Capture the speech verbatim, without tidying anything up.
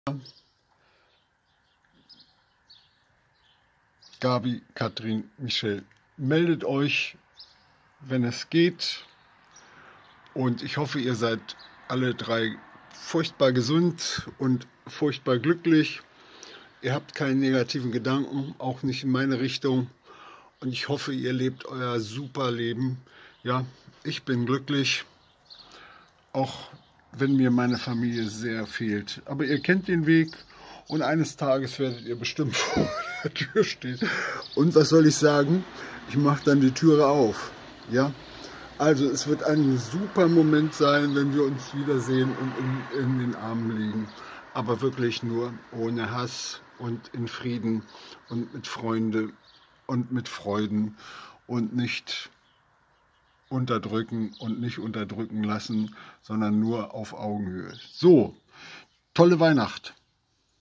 Gabi, Katrin, Michelle, meldet euch, wenn es geht. Und ich hoffe, ihr seid alle drei furchtbar gesund und furchtbar glücklich. Ihr habt keine negativen Gedanken, auch nicht in meine Richtung. Und ich hoffe, ihr lebt euer super Leben. Ja, ich bin glücklich, auch wenn mir meine Familie sehr fehlt. Aber ihr kennt den Weg und eines Tages werdet ihr bestimmt vor der Tür stehen. Und was soll ich sagen? Ich mache dann die Türe auf. Ja? Also es wird ein super Moment sein, wenn wir uns wiedersehen und in, in den Armen liegen. Aber wirklich nur ohne Hass und in Frieden und mit Freunden und mit Freuden und nicht unterdrücken und nicht unterdrücken lassen, sondern nur auf Augenhöhe. So, tolle Weihnacht!